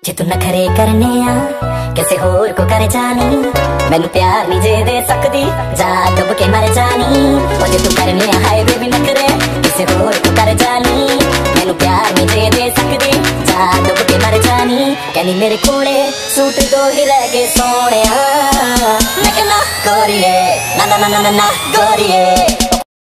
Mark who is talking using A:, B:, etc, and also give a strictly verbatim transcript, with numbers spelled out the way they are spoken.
A: जे तू नखरे करने आ किसे होर को कर जानी, मैनू प्यार नहीं जे दे सकदी, जा डुब के मर जानी। ओ जे तू करने आ हाय बेबी नखरे किसे होर को कर जानी, मैनू प्यार नहीं जे दे सकदी, जा डुब के मर जानी। कहनी मेरे कोले सूट दो ही रह गए सोने, मैं कहना गोरिए ना ना ना ना ना गोरिए।